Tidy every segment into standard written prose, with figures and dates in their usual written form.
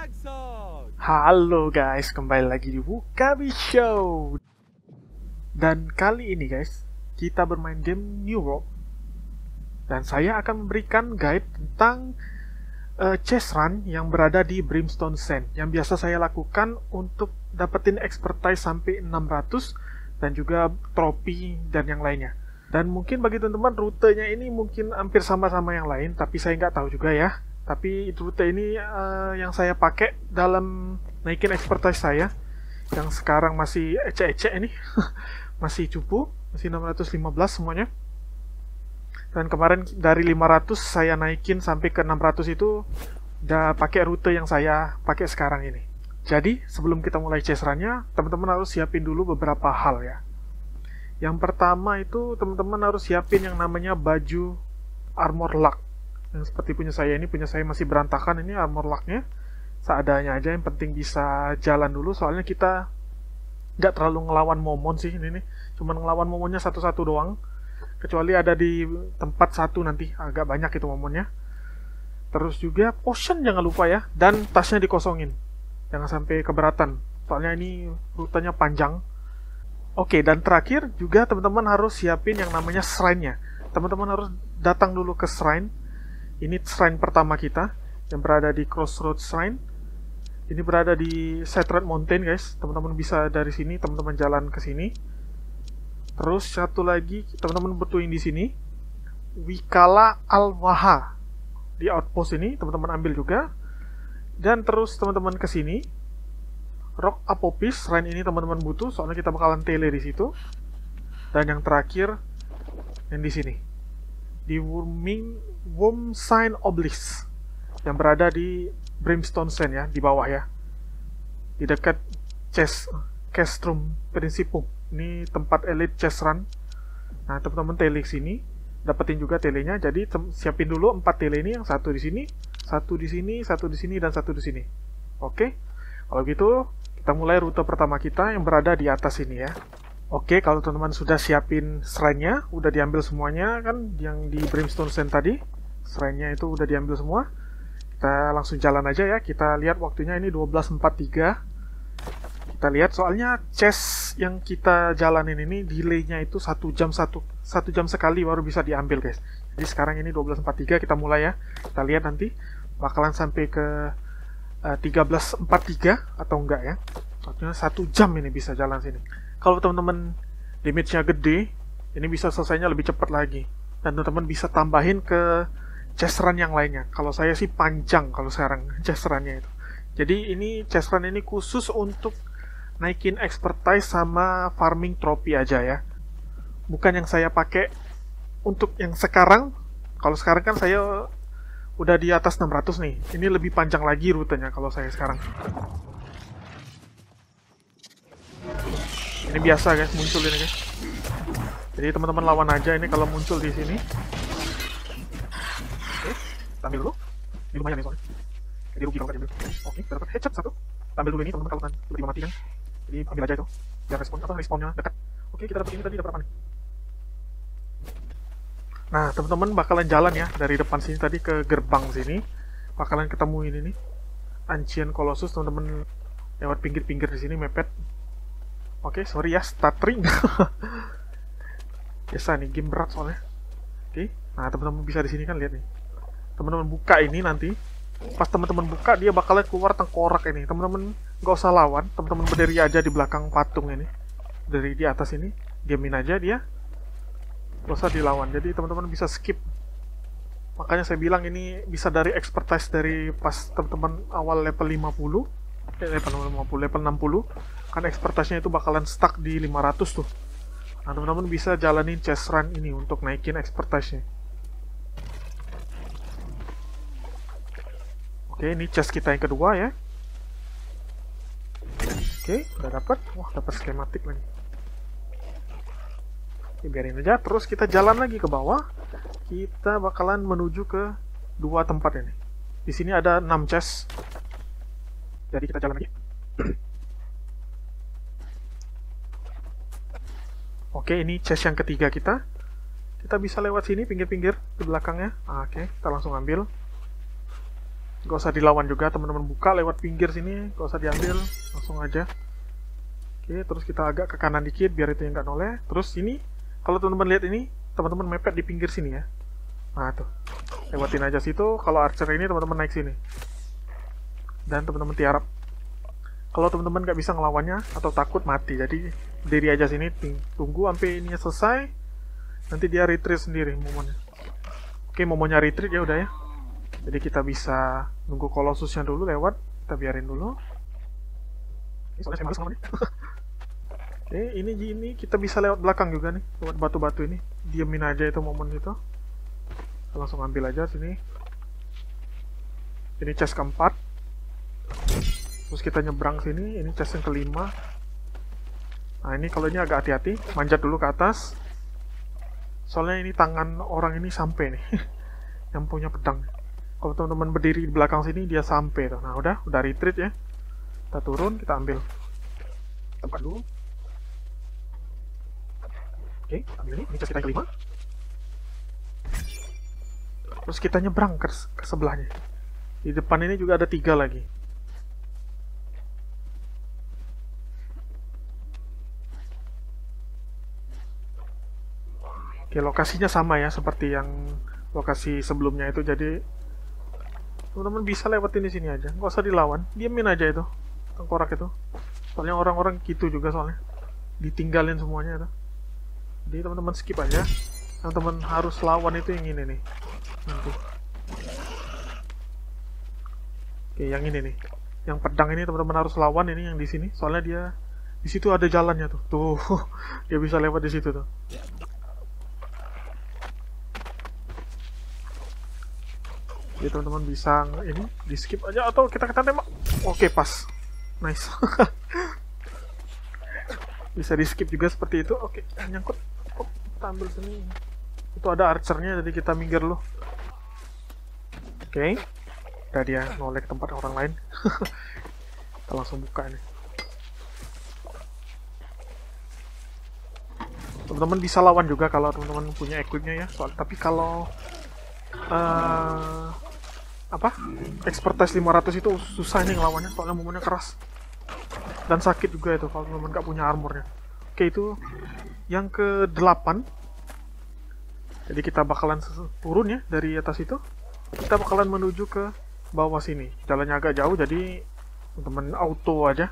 Halo guys, kembali lagi di Wukabi Show. Dan kali ini guys, kita bermain game New World. Dan saya akan memberikan guide tentang chest run yang berada di Brimstone Sand, yang biasa saya lakukan untuk dapetin expertise sampai 600 dan juga trofi dan yang lainnya. Dan mungkin bagi teman-teman rutenya ini mungkin hampir sama-sama yang lain, tapi saya nggak tahu juga ya. Tapi rute ini yang saya pakai dalam naikin expertise saya, yang sekarang masih ecek-ecek ini. Masih cupu, masih 615 semuanya. Dan kemarin dari 500 saya naikin sampai ke 600 itu udah pakai rute yang saya pakai sekarang ini. Jadi sebelum kita mulai chest run-nya, teman-teman harus siapin dulu beberapa hal ya. Yang pertama itu teman-teman harus siapin yang namanya baju armor lock. Yang seperti punya saya ini, punya saya masih berantakan ini armor lock-nya. Seadanya aja, yang penting bisa jalan dulu, soalnya kita nggak terlalu ngelawan momon sih ini nih. Cuman ngelawan momonnya satu-satu doang. Kecuali ada di tempat satu nanti, agak banyak itu momonnya. Terus juga potion jangan lupa ya, dan tasnya dikosongin. Jangan sampai keberatan, soalnya ini rutenya panjang. Oke, dan terakhir juga teman-teman harus siapin yang namanya shrine-nya. Teman-teman harus datang dulu ke shrine. Ini shrine pertama kita yang berada di Crossroads Shrine. Ini berada di Shattered Mountain guys. Teman-teman bisa dari sini, teman-teman jalan ke sini. Terus satu lagi teman-teman butuhin di sini, Wikala Al-Waha. Di outpost ini teman-teman ambil juga. Dan terus teman-teman ke sini, Rock Apopis Shrine ini teman-teman butuh, soalnya kita bakalan tele di situ. Dan yang terakhir yang di sini, di Wurmsign Obelisk yang berada di Brimstone Sand ya, di bawah ya, di dekat Castrum Principum. Ini tempat elite chest run. Nah teman-teman tele sini, dapetin juga telenya. Jadi siapin dulu 4 tele ini, yang satu di sini, satu di sini, satu di sini, dan satu di sini. Oke, kalau gitu kita mulai rute pertama kita yang berada di atas ini ya. Oke, kalau teman-teman sudah siapin shrine-nya, udah diambil semuanya kan, yang di Brimstone Sand tadi, shrine-nya itu udah diambil semua. Kita langsung jalan aja ya, kita lihat waktunya ini 12.43. Kita lihat, soalnya chest yang kita jalanin ini delay-nya itu 1 jam sekali baru bisa diambil guys. Jadi sekarang ini 12.43, kita mulai ya. Kita lihat nanti bakalan sampai ke 13.43 atau enggak ya. Artinya 1 jam ini bisa jalan sini. Kalau teman-teman damage-nya gede, ini bisa selesainya lebih cepat lagi. Dan teman-teman bisa tambahin ke chest run yang lainnya. Kalau saya sih panjang kalau sekarang chest run-nya itu. Jadi ini chest run ini khusus untuk naikin expertise sama farming trophy aja ya. Bukan yang saya pakai untuk yang sekarang. Kalau sekarang kan saya udah di atas 600 nih. Ini lebih panjang lagi rutenya kalau saya sekarang. Ini biasa guys, muncul ini guys. Jadi teman-teman lawan aja ini kalau muncul di sini. Oke, ambil dulu. Ini lumayan nih soalnya. Jadi rugi kalau nggak diambil. Oke, kita dapat headshot satu. Ambil dulu ini teman-teman kalau tiba-tiba mati kan. Jadi ambil aja itu. Biar respawnnya dekat. Oke, kita dapat ini tadi, dapat apa nih? Nah, teman-teman bakalan jalan ya dari depan sini tadi ke gerbang sini. Bakalan ketemu ini nih, Ancient Colossus. Teman-teman lewat pinggir-pinggir di sini mepet. Oke, sorry ya, stuttering. Biasa nih, game berat soalnya. Oke, nah teman-teman bisa di sini kan, lihat nih. Teman-teman buka ini nanti, pas teman-teman buka dia bakalan keluar tengkorak ini. Teman-teman nggak usah lawan, teman-teman berdiri aja di belakang patung ini, dari di atas ini, diamin aja dia, nggak usah dilawan. Jadi teman-teman bisa skip. Makanya saya bilang ini bisa dari expertise dari pas teman-teman awal level 50. Level 60 kan expertise-nya itu bakalan stuck di 500 tuh. Nah teman-teman bisa jalanin chest run ini untuk naikin expertise-nya. Oke, ini chest kita yang kedua ya. Oke, udah dapat. Wah, dapat skematik lagi. Oke, biarin aja. Terus kita jalan lagi ke bawah. Kita bakalan menuju ke 2 tempat ini. Di sini ada 6 chest. Jadi kita jalan lagi. Oke, ini chest yang ketiga kita. Kita bisa lewat sini pinggir-pinggir di belakangnya. Oke, kita langsung ambil. Gak usah dilawan juga, teman-teman buka lewat pinggir sini, gak usah diambil, langsung aja. Oke, terus kita agak ke kanan dikit biar itu yang nggak noleh. Terus ini, kalau teman-teman lihat ini, teman-teman mepet di pinggir sini ya. Nah tuh, lewatin aja situ. Kalau archer ini teman-teman naik sini. Dan teman-teman tiarap. Kalau teman-teman nggak bisa ngelawannya atau takut mati, jadi berdiri aja sini, tunggu sampai ininya selesai. Nanti dia retreat sendiri momennya. Oke, momennya retreat ya udah ya. Jadi kita bisa nunggu Colossusnya dulu lewat, kita biarin dulu. Ini soalnya saya males ngelawannya. Oke, ini kita bisa lewat belakang juga nih, lewat batu-batu ini. Diemin aja itu momen itu. Kita langsung ambil aja sini. Ini chest keempat. Terus kita nyebrang sini, ini chest yang kelima. Nah ini kalau ini agak hati-hati, manjat dulu ke atas. Soalnya ini tangan orang ini sampai nih, yang punya pedang. Kalau teman-teman berdiri di belakang sini, dia sampai tuh. Nah udah retreat ya. Kita turun, kita ambil tempat dulu. Oke, ambil ini chest kita yang kelima. Terus kita nyebrang ke sebelahnya. Di depan ini juga ada 3 lagi. Oke, lokasinya sama ya seperti yang lokasi sebelumnya itu, jadi teman-teman bisa lewatin di sini aja, nggak usah dilawan, diamin aja itu tengkorak itu. Soalnya orang-orang gitu juga soalnya, ditinggalin semuanya itu. Jadi teman-teman skip aja. Yang teman harus lawan itu yang ini nih. Nanti. Oke, yang ini nih. Yang pedang ini teman-teman harus lawan, ini yang di sini. Soalnya dia di situ ada jalannya tuh. Tuh, dia bisa lewat di situ tuh. Jadi teman-teman bisa ini di skip aja atau kita tembak. Oke, pas. Nice. Bisa di skip juga seperti itu. Oke, nyangkut. Kita ambil sini. Itu ada archernya, jadi kita minggir dulu. Oke. Udah dia noleh ke tempat orang lain. Kita langsung buka ini. Teman-teman bisa lawan juga kalau teman-teman punya equipnya ya. Tapi kalau expertise 500 itu susah nih ngelawannya, soalnya momennya keras. Dan sakit juga itu kalau teman-teman nggak punya armornya. Oke, itu yang ke-8. Jadi kita bakalan turun ya dari atas itu. Kita bakalan menuju ke bawah sini. Jalannya agak jauh, jadi teman-teman auto aja.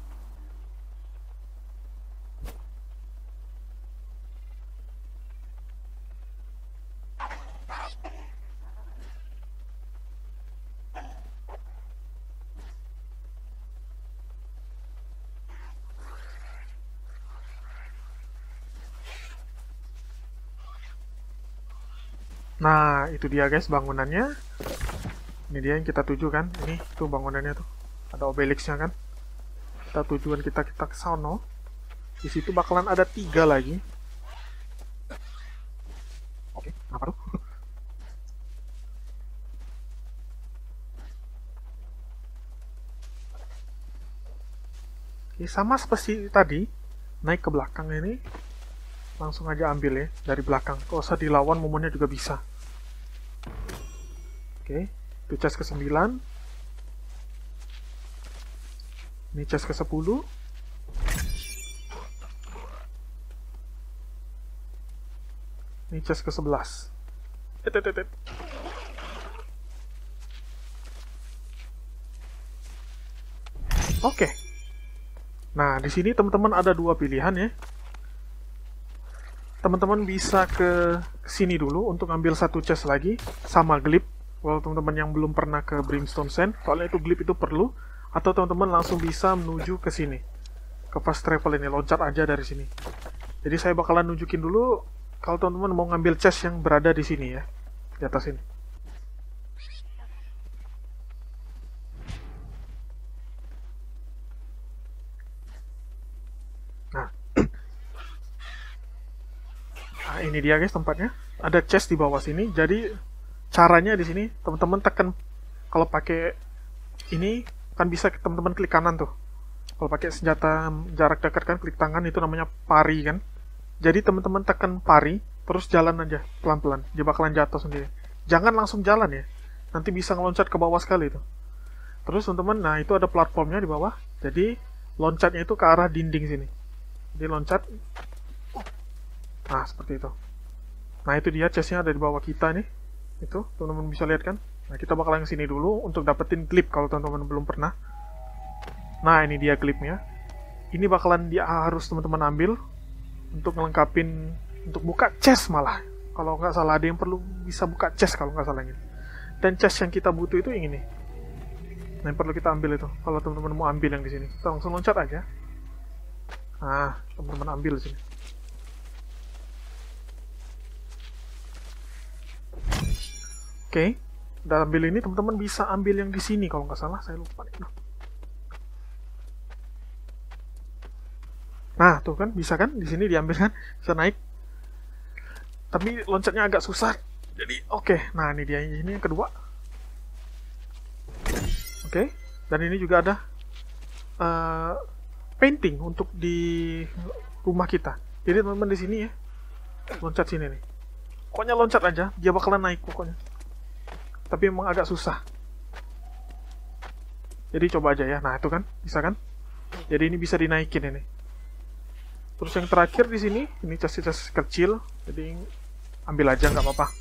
Nah, itu dia guys bangunannya. Ini dia yang kita tuju kan. Ini tuh bangunannya tuh. Ada obelixnya kan. Tujuan kita ke sono. Di situ bakalan ada 3 lagi. Oke, apa tuh? Oke, sama seperti tadi. Naik ke belakang ini. Langsung aja ambil ya dari belakang. Kalau usah dilawan, momennya juga bisa. Oke, itu chest ke-9. Ini chest ke-10. Ini chest ke-11. Oke. Nah, di sini teman-teman ada 2 pilihan ya. Teman-teman bisa ke sini dulu untuk ambil 1 chest lagi sama glip. Kalau teman-teman yang belum pernah ke Brimstone Sand, soalnya itu glip itu perlu. Atau teman-teman langsung bisa menuju ke sini, ke fast travel ini, loncat aja dari sini. Jadi saya bakalan nunjukin dulu kalau teman-teman mau ngambil chest yang berada di sini ya, di atas ini. Nah, ini dia guys tempatnya. Ada chest di bawah sini. Jadi caranya di sini teman-teman tekan, kalau pakai ini kan bisa teman-teman klik kanan tuh. Kalau pakai senjata jarak dekat kan klik tangan, itu namanya pari kan. Jadi teman-teman tekan pari terus jalan aja pelan-pelan, dia bakalan jatuh sendiri. Jangan langsung jalan ya. nanti bisa ngeloncat ke bawah sekali itu. Terus teman-teman, nah itu ada platformnya di bawah. Jadi loncatnya itu ke arah dinding sini. Jadi loncat. Nah, seperti itu. Nah, itu dia chestnya ada di bawah kita nih. Itu, teman-teman bisa lihat kan? Nah, kita bakalan sini dulu untuk dapetin klip kalau teman-teman belum pernah. Nah, ini dia klipnya. Ini bakalan dia harus teman-teman ambil untuk ngelengkapin, untuk buka chest malah. Kalau nggak salah ada yang perlu bisa buka chest kalau nggak salah ini. Dan chest yang kita butuh itu yang ini. Nah, yang perlu kita ambil itu. Kalau teman-teman mau ambil yang di sini, kita langsung loncat aja. Nah, teman-teman ambil di sini. Oke, udah ambil ini, teman-teman bisa ambil yang di sini kalau nggak salah. Saya lupa nih. Nah, tuh kan, bisa kan? Di sini diambil kan, bisa naik. Tapi loncatnya agak susah. Jadi, oke. Nah, ini dia. Ini yang kedua. Oke, dan ini juga ada painting untuk di rumah kita. Jadi teman-teman di sini ya, loncat sini nih. Pokoknya loncat aja, dia bakalan naik pokoknya. Tapi emang agak susah. Jadi coba aja ya. Nah itu kan, bisa kan? Jadi ini bisa dinaikin ini. Terus yang terakhir di sini, ini chest kecil. Jadi ambil aja nggak apa-apa.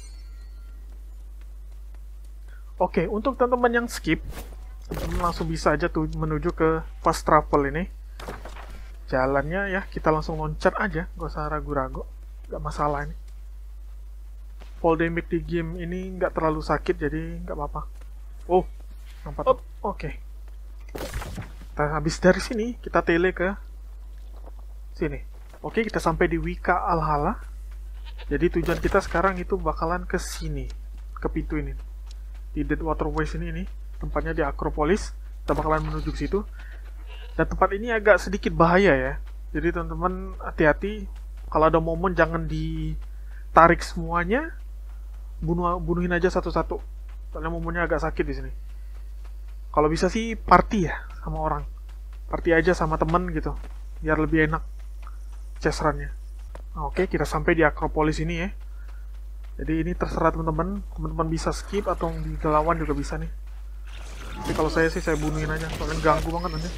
Oke, untuk teman-teman yang skip, teman-teman langsung bisa aja tuh menuju ke fast travel ini. Jalannya ya kita langsung loncat aja, gak usah ragu-ragu, gak masalah ini. Fall damage di game ini nggak terlalu sakit, jadi nggak apa-apa. Oh, nampak. Oke. Kita habis dari sini kita tele ke sini. Oke, kita sampai di Wika Alhala. Jadi tujuan kita sekarang itu bakalan ke sini, ke pintu ini, di Dead Waterways ini. Tempatnya di Acropolis, kita bakalan menuju ke situ. Dan tempat ini agak sedikit bahaya ya. Jadi teman-teman hati-hati, kalau ada momen jangan ditarik semuanya, bunuhin aja satu-satu. Soalnya momennya agak sakit di sini. Kalau bisa sih party ya sama orang, party aja sama temen gitu, biar lebih enak chest run-nya. Oke, kita sampai di Acropolis ini ya. Jadi ini terserah teman-teman bisa skip atau dilawan juga bisa nih. Tapi kalau saya sih saya bunuhin aja, soalnya ganggu banget nanti.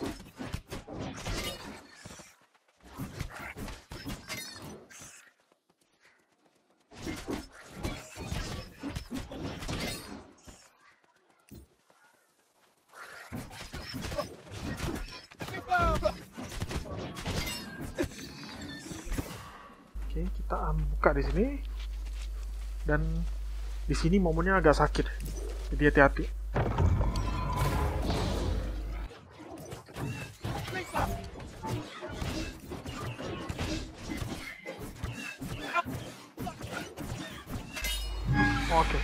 Oke, kita buka di sini. Dan di sini momennya agak sakit. Jadi hati-hati. Oke.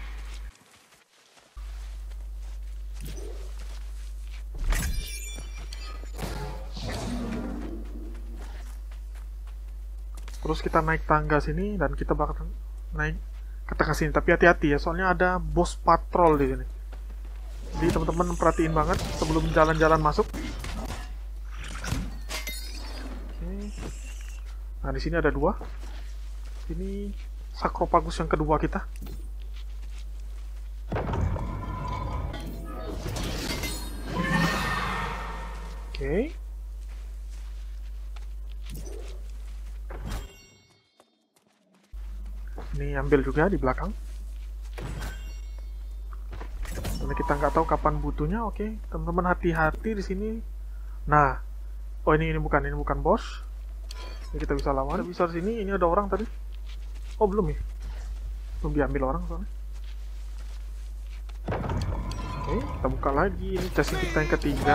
Terus kita naik tangga sini dan kita bakal naik ke tengah sini. Tapi hati-hati ya, soalnya ada boss patrol di sini. Jadi teman-teman perhatiin banget sebelum jalan-jalan masuk. Oke. Nah di sini ada dua. Ini Sarcophagus yang kedua kita. Oke. Ini ambil juga di belakang. Karena kita nggak tahu kapan butuhnya. Oke, teman-teman hati-hati di sini. Nah, oh ini bukan bos. Ini kita bisa lawan. Bisa di sini. Ini ada orang tadi. Oh belum ya? Belum diambil orang soalnya. Oke, kita buka lagi. Ini chest kita yang ketiga.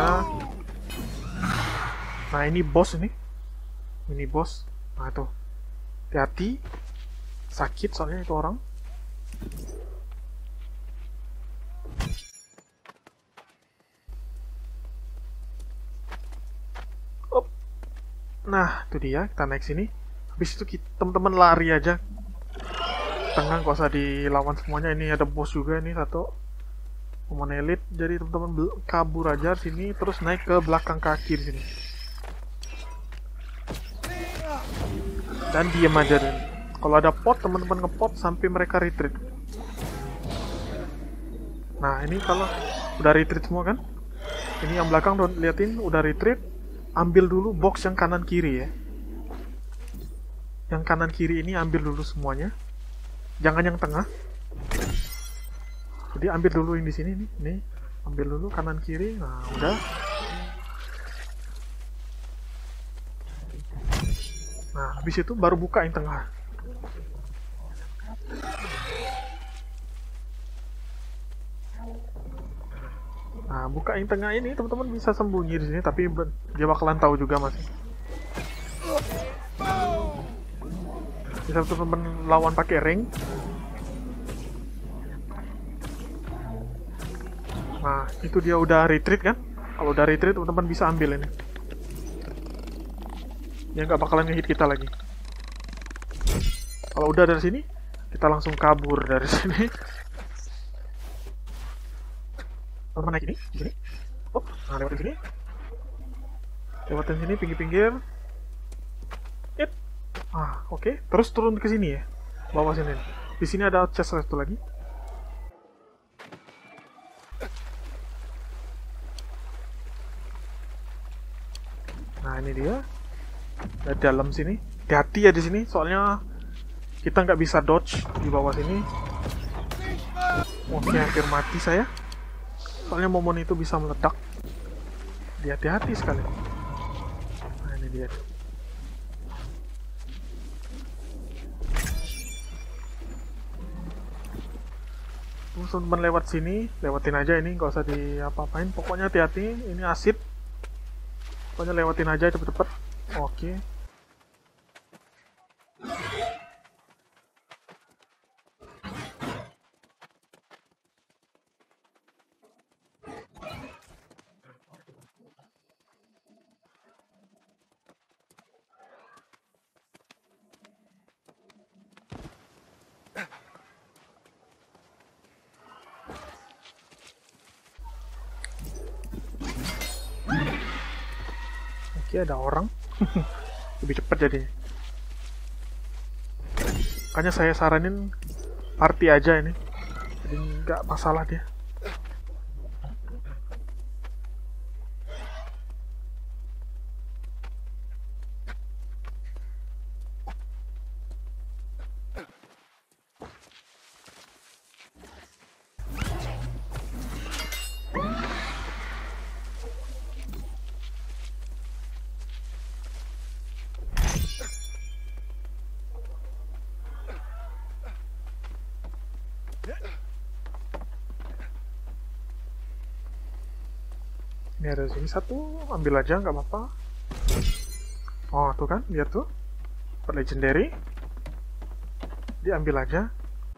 Nah ini bos ini. Ini bos. Nah tuh. Hati-hati. Sakit soalnya itu orang. Op. Nah itu dia, kita naik sini. Habis itu teman-teman lari aja. Tengah gak usah dilawan semuanya. Ini ada bos juga nih satu. Momen elit. Jadi teman-teman kabur aja sini, terus naik ke belakang kaki di sini. Dan diem aja deh. Kalau ada pot, teman-teman ngepot sampai mereka retreat. Nah, ini kalau udah retreat semua kan? Ini yang belakang liatin udah retreat. Ambil dulu box yang kanan kiri ya. Yang kanan kiri ini ambil dulu semuanya. Jangan yang tengah. Jadi ambil dulu yang di sini nih. Nih, ambil dulu kanan kiri. Nah, udah. Nah, habis itu baru buka yang tengah. Nah, buka yang tengah ini teman-teman bisa sembunyi di sini, tapi dia bakalan tahu juga masih. Bisa teman-teman lawan pakai ring. Nah, itu dia udah retreat kan? Kalau udah retreat teman-teman bisa ambil ini. Dia nggak bakalan ngehit kita lagi. Kalau udah dari sini, kita langsung kabur dari sini. Teman naik ini, di sini. Oh, nah lewatin sini. Lewatin sini, pinggir-pinggir. Oke. Terus turun ke sini ya. Bawah sini. Di sini ada chest satu lagi. Nah, ini dia. Di dalam sini. Hati-hati ya di sini, soalnya kita nggak bisa dodge di bawah sini. Oke, hampir mati saya. Soalnya momon itu bisa meledak. Hati-hati sekali. Nah, ini dia. Terus teman lewat sini, lewatin aja ini, nggak usah diapa-apain. Pokoknya hati-hati, ini asid. Pokoknya lewatin aja cepet-cepet. Oke. Oke, ada orang. Lebih cepat jadinya. Makanya saya saranin party aja ini. Jadi nggak masalah dia. Ini ada sini satu, ambil aja nggak apa-apa. Oh tuh kan, lihat tuh, per legendary, diambil aja.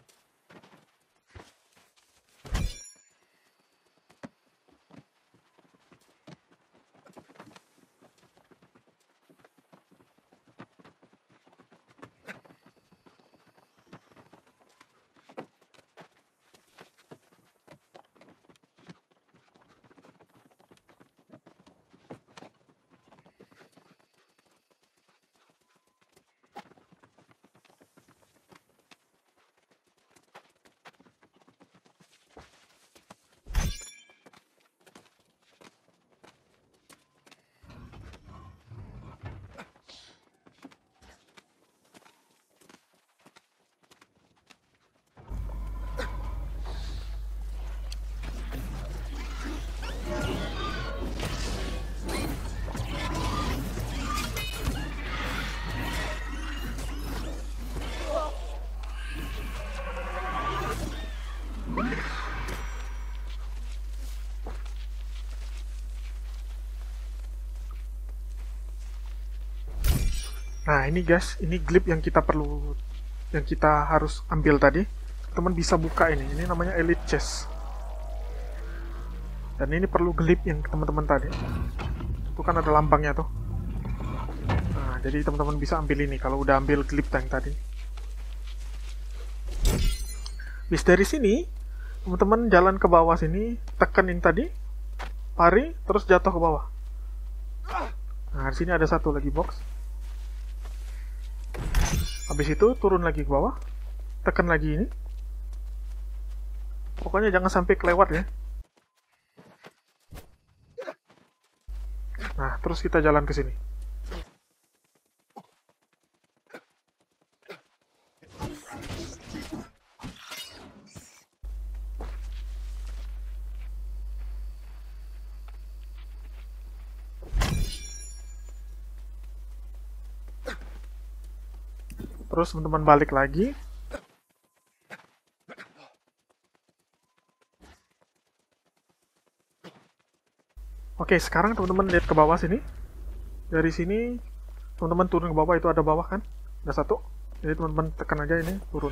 Nah ini guys, ini glip yang kita perlu, yang kita harus ambil tadi. Teman bisa buka ini namanya elite chest. Dan ini perlu glip yang teman-teman tadi. Itu kan ada lambangnya tuh. Nah jadi teman-teman bisa ambil ini kalau udah ambil glip yang tadi. Bis dari sini, teman-teman jalan ke bawah sini, tekan yang tadi, pari, terus jatuh ke bawah. Nah di sini ada satu lagi box. Habis itu turun lagi ke bawah, tekan lagi ini. Pokoknya jangan sampai kelewat ya. Nah, terus kita jalan ke sini. Terus teman-teman balik lagi. Oke, sekarang teman-teman lihat ke bawah sini. Dari sini, teman-teman turun ke bawah, itu ada bawah kan? Ada satu. Jadi teman-teman tekan aja ini, turun.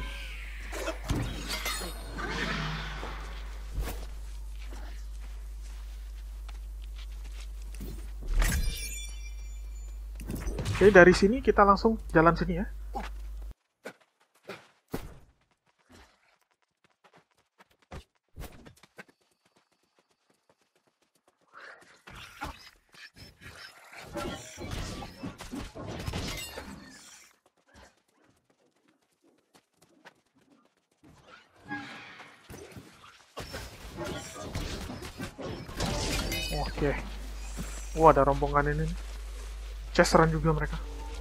Oke, dari sini kita langsung jalan sini ya. Oke. Wah, ada rombongan ini. Cheseran juga mereka.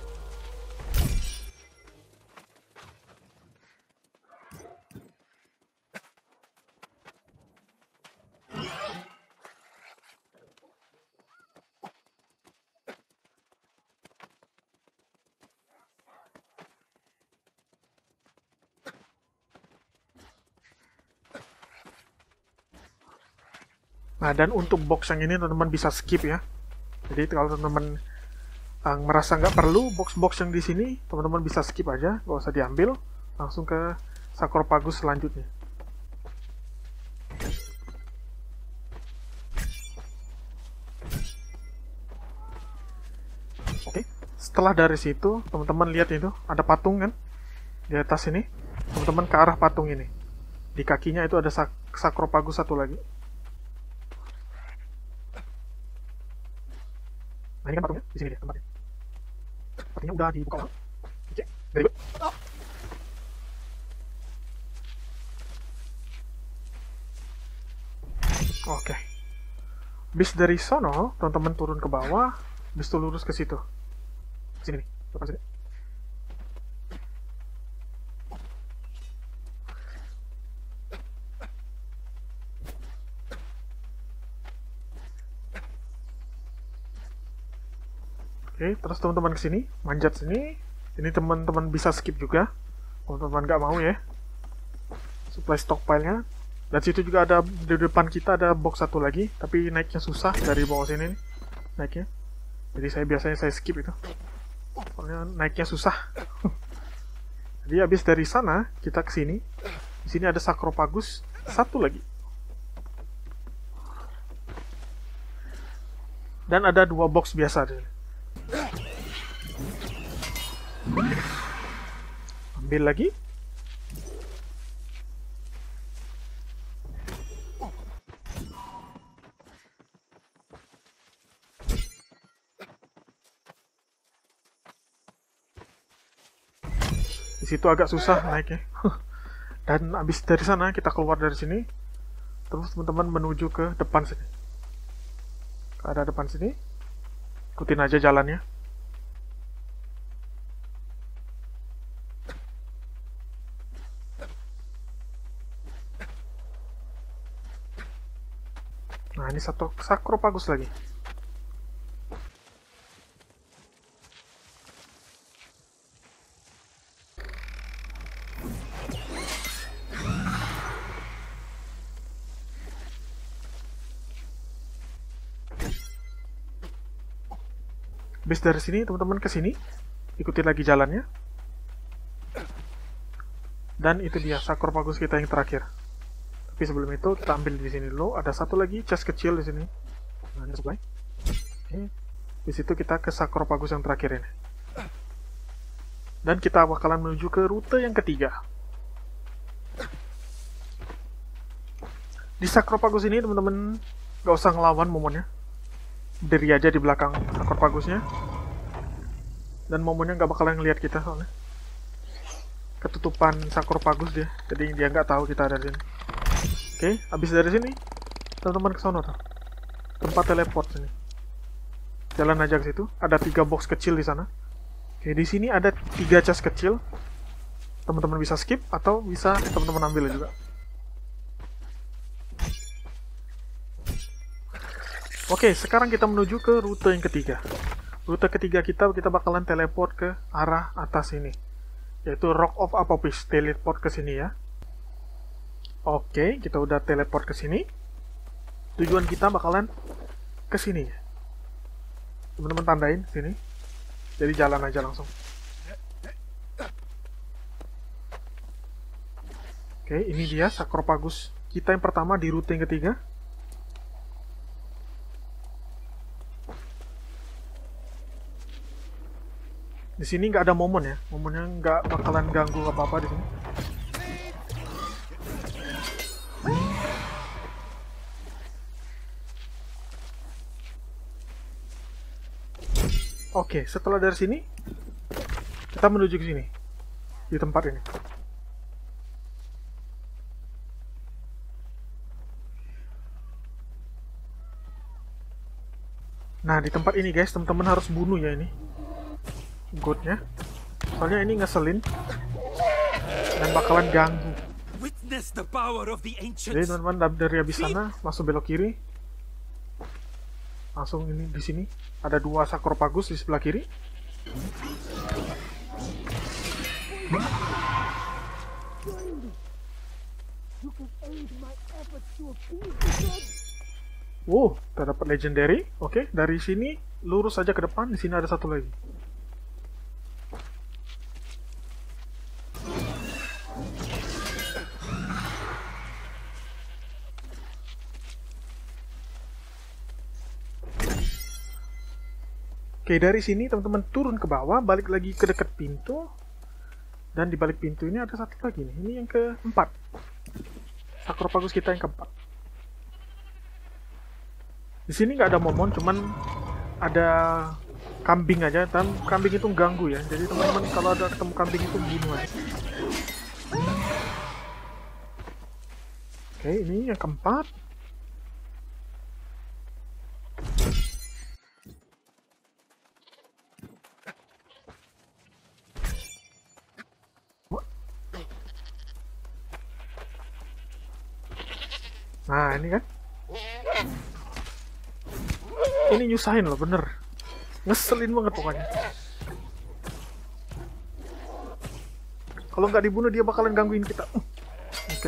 Nah, dan untuk box yang ini teman-teman bisa skip ya. Jadi kalau teman-teman merasa nggak perlu box-box yang di sini, teman-teman bisa skip aja, nggak usah diambil, langsung ke Sarcophagus selanjutnya. Oke, setelah dari situ, teman-teman lihat itu, ada patung kan? Di atas ini, teman-teman ke arah patung ini. Di kakinya itu ada Sarcophagus satu lagi. Nah, ini kan patungnya, di sini dia tempatnya. Patungnya udah dibuka orang. Oke, very good. Oke. Habis dari sono, teman-teman turun ke bawah, habis itu lurus ke situ. Sini nih, depan sini. Oke, terus teman-teman kesini, manjat sini. Ini teman-teman bisa skip juga. Teman-teman nggak mau ya. Supply stockpile-nya. Dan situ juga ada, di depan kita ada box satu lagi, tapi naiknya susah dari bawah sini nih, naiknya. Jadi biasanya saya skip itu. Soalnya naiknya susah. Jadi habis dari sana, kita ke sini. Di sini ada Sarcophagus satu lagi. Dan ada dua box biasa deh. Ambil lagi. Di situ agak susah naiknya. Dan habis dari sana kita keluar dari sini. Terus teman-teman menuju ke depan sini. Ke arah depan sini. Ikutin aja jalannya. Nah, ini satu Sarcophagus lagi. Habis dari sini, teman-teman ke sini. Ikutin lagi jalannya. Dan itu dia Sarcophagus kita yang terakhir. Tapi sebelum itu kita ambil di sini dulu. Ada satu lagi chest kecil di sini. Nah, ini supply. Oke. Di situ kita ke Sarcophagus yang terakhir ini. Dan kita bakalan menuju ke rute yang ketiga. Di Sarcophagus ini teman-teman gak usah ngelawan momonnya. Berdiri aja di belakang Sarcophagusnya. Dan momonnya gak bakalan ngeliat kita soalnya. Ketutupan Sarcophagus dia. Jadi dia nggak tahu kita ada di sini. Oke, Oke, habis dari sini teman-teman ke sono tuh. Tempat teleport sini. Jalan aja ke situ. Ada 3 box kecil di sana. Oke, di sini ada 3 chest kecil. Teman-teman bisa skip atau bisa teman-teman ambil juga. Oke, sekarang kita menuju ke rute yang ketiga. Rute ketiga kita bakalan teleport ke arah atas ini, yaitu Rock of Apophis. Teleport ke sini ya. Oke, kita udah teleport ke sini. Tujuan kita bakalan ke sini. Teman-teman tandain sini. Jadi jalan aja langsung. Oke, ini dia Sarcophagus kita yang pertama di rute yang ketiga. Di sini nggak ada momon ya, momennya nggak bakalan ganggu apa-apa di sini. Oke, setelah dari sini kita menuju ke sini di tempat ini. Nah, di tempat ini guys, teman-teman harus bunuh ya ini goatnya, soalnya ini ngeselin dan bakalan ganggu. Jadi teman-teman dari habis sana langsung belok kiri, langsung ini di sini ada 2 Sarcophagus di sebelah kiri. Wow, kita dapat legendary. Oke, dari sini lurus saja ke depan. Di sini ada satu lagi. Oke, dari sini teman-teman turun ke bawah, balik lagi ke dekat pintu. Dan di balik pintu ini ada satu lagi nih. Ini yang keempat. Sarcophagus kita yang keempat. Di sini nggak ada momon, cuman ada kambing aja. Dan kambing itu ganggu ya. Jadi teman-teman kalau ada ketemu kambing itu bunuh aja. Oke, ini yang keempat. Nah, ini kan. Ini nyusahin loh, bener. Ngeselin banget pokoknya. Kalau nggak dibunuh, dia bakalan gangguin kita. Oke.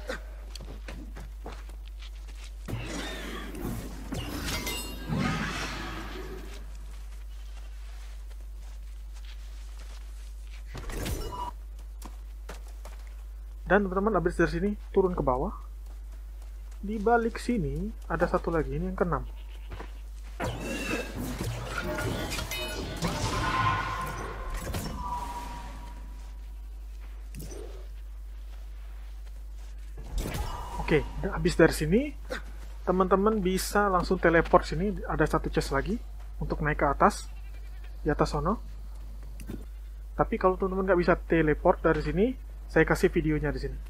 Dan teman-teman habis dari sini, turun ke bawah. Di balik sini ada satu lagi, ini yang keenam. Oke, habis dari sini teman-teman bisa langsung teleport sini. Ada satu chest lagi untuk naik ke atas, di atas sono. Tapi kalau teman-teman nggak bisa teleport dari sini, saya kasih videonya di sini.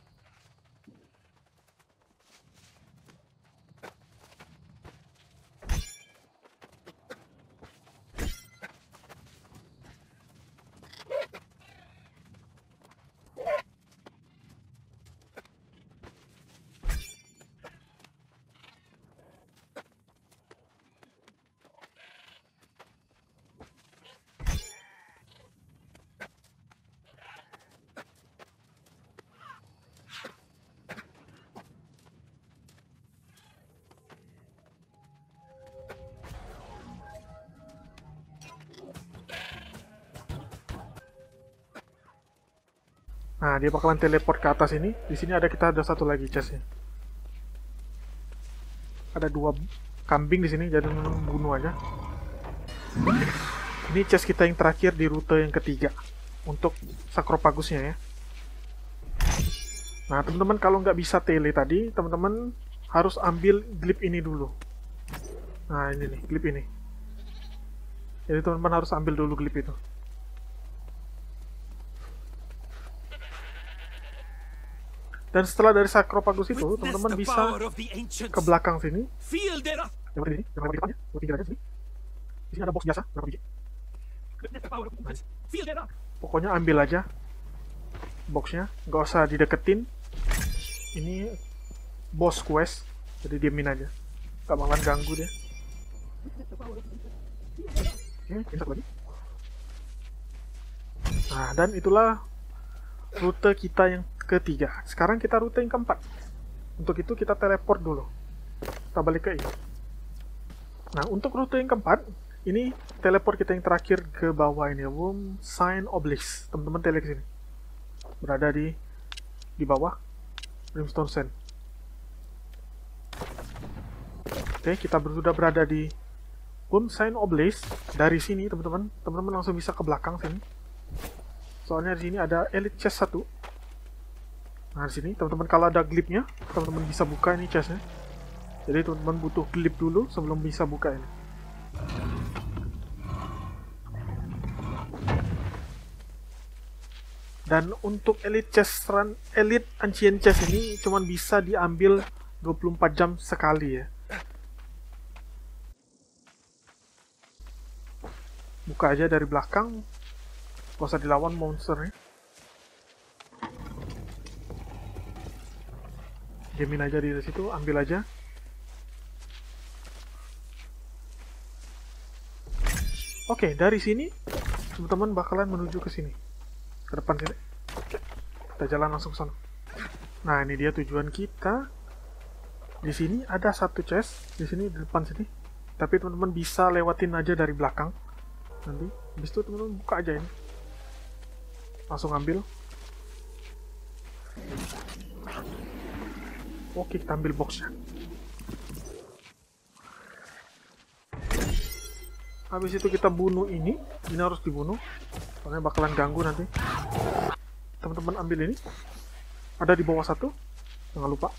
Nah, dia bakalan teleport ke atas ini. Di sini kita ada satu lagi chestnya. Ada 2 kambing di sini, jadi bunuh aja. Ini chest kita yang terakhir di rute yang ketiga untuk Sarcophagusnya ya. Nah, teman-teman kalau nggak bisa tele tadi, teman-teman harus ambil glip ini dulu. Nah, ini nih, glip ini. Jadi teman-teman harus ambil dulu glip itu. Dan setelah dari sarkofagus itu, teman-teman bisa ke belakang sini. Lewat ini, lewat depannya, lewat tinggal aja sini. Di sini ada box biasa, berapa biji? Pokoknya ambil aja boxnya, nggak usah dideketin. Ini boss quest, jadi diemin aja, nggak bakalan ganggu dia. Oke, ini satu lagi. Nah, dan itulah rute kita yang ketiga. Sekarang kita rute yang keempat. Untuk itu kita teleport dulu. Kita balik ke ini. Nah, untuk rute yang keempat, ini teleport kita yang terakhir ke bawah ini, Womb Sign Obelisk. Teman-teman tele ke sini. Berada di bawah Brimstone Sand. Oke, kita sudah berada di Womb Sign Obelisk. Dari sini, teman-teman langsung bisa ke belakang sini. Soalnya di sini ada Elite Chest 1. Nah, di sini teman-teman kalau ada glipnya, teman-teman bisa buka ini chestnya. Jadi teman-teman butuh glip dulu sebelum bisa buka ini. Dan untuk Elite Chest Run, Elite Ancient Chest ini cuma bisa diambil 24 jam sekali ya. Buka aja dari belakang, gak usah dilawan monsternya. Diamin aja di situ, ambil aja. Oke, dari sini teman-teman bakalan menuju ke sini, ke depan sini. Oke, kita jalan langsung ke sana. Nah, ini dia tujuan kita. Di sini ada satu chest, di sini di depan sini. Tapi teman-teman bisa lewatin aja dari belakang. Nanti, habis itu teman-teman buka aja ini. Langsung ambil. Oke, kita ambil boxnya. Habis itu kita bunuh ini harus dibunuh, soalnya bakalan ganggu nanti. Teman-teman ambil ini, ada di bawah satu, jangan lupa.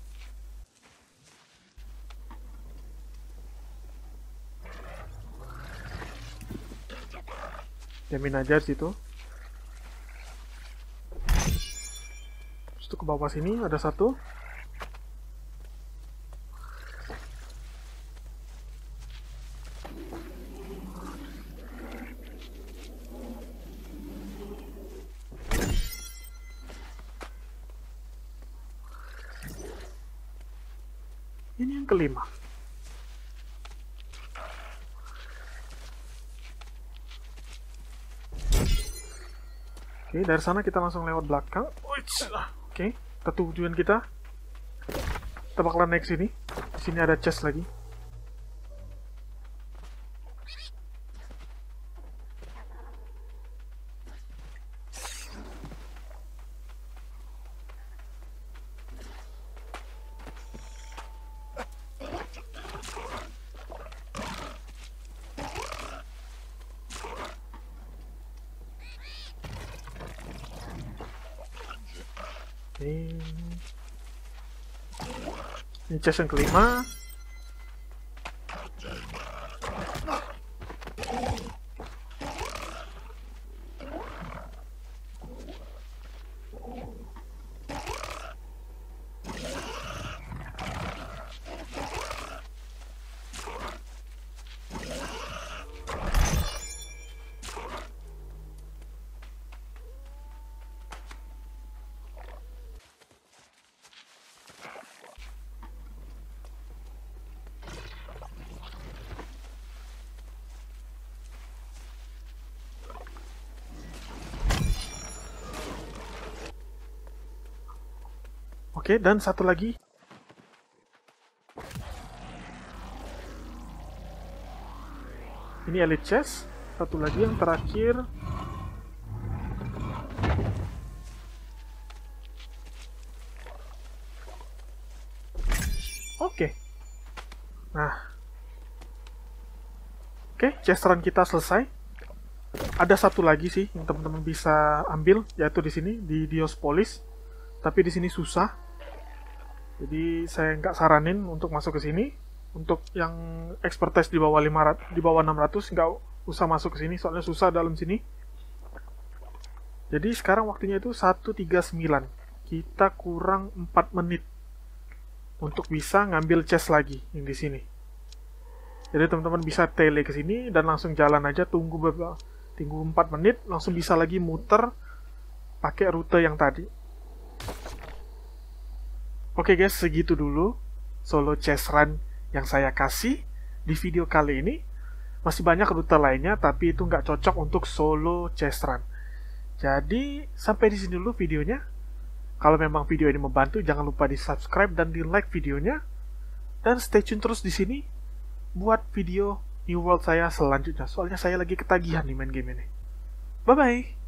Jamin aja di situ. Terus itu ke bawah sini ada satu. Ini yang kelima. Oke, dari sana kita langsung lewat belakang. Oke, kita tujuan kita. Kita bakalan naik sini. Di sini ada chest lagi. Ini chest yang kelima. Oke, dan satu lagi. Ini Elite Chest. Satu lagi yang terakhir. Oke. Nah. Oke, chest run kita selesai. Ada satu lagi sih yang teman-teman bisa ambil, yaitu di sini di Diospolis. Tapi di sini susah. Jadi saya nggak saranin untuk masuk ke sini. Untuk yang expertise di bawah 500, di bawah 600 nggak usah masuk ke sini, soalnya susah dalam sini. Jadi sekarang waktunya itu 139. kita kurang 4 menit untuk bisa ngambil chest lagi yang di sini. Jadi teman-teman bisa tele ke sini dan langsung jalan aja, tunggu 4 menit, langsung bisa lagi muter pakai rute yang tadi. Oke guys, segitu dulu solo chest run yang saya kasih di video kali ini. Masih banyak rute lainnya, tapi itu nggak cocok untuk solo chest run. Jadi sampai di sini dulu videonya. Kalau memang video ini membantu, jangan lupa di subscribe dan di like videonya. Dan stay tune terus di sini buat video New World saya selanjutnya. Soalnya saya lagi ketagihan nih main game ini. Bye-bye!